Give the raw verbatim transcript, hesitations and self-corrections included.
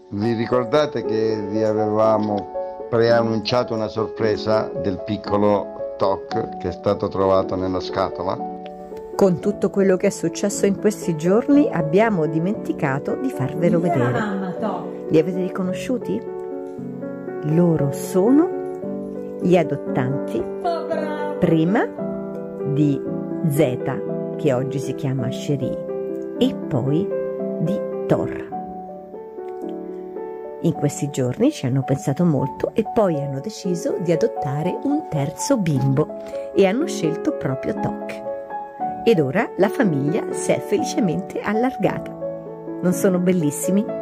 Vi ricordate che vi avevamo preannunciato una sorpresa del piccolo Toc che è stato trovato nella scatola? Con tutto quello che è successo in questi giorni abbiamo dimenticato di farvelo vedere. Li avete riconosciuti? Loro sono gli adottanti prima di Zeta, che oggi si chiama Cherie, e poi di Thor. In questi giorni ci hanno pensato molto e poi hanno deciso di adottare un terzo bimbo e hanno scelto proprio Toc. Ed ora la famiglia si è felicemente allargata. Non sono bellissimi?